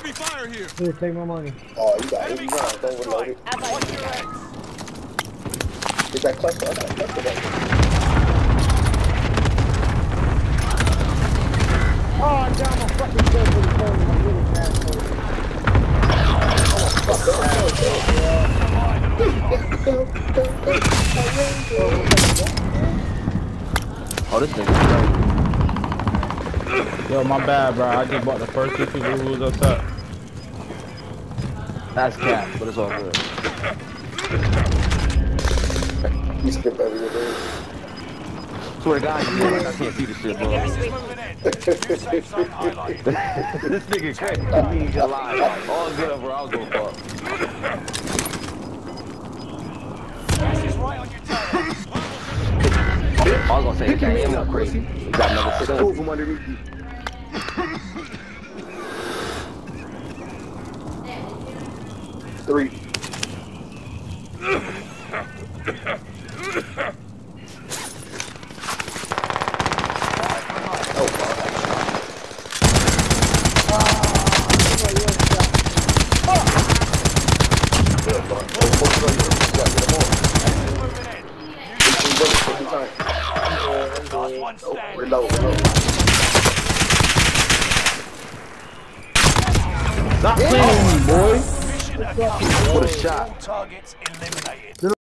Enemy fire here. Here, take my money. Oh, you got 80 rounds. Don't reload it. Watch your X. Get that cluster. I got a cluster back. Oh, I got my fucking stuff for the phone. I'm really mad for it. Oh, this nigga crazy. Yo, my bad, bro. I just bought the first two people who was upset. That's cap, but it's all good. You skip everything. Swear to God, I can't see this shit, bro. This nigga crazy. He ain't gonna lie. All good, bro. I was gonna fuck. I was gonna say, he ain't no crazy. He got another shit Move him underneath you. 3. Reload. Stop playing with me, boy. What a shot. Targets eliminated.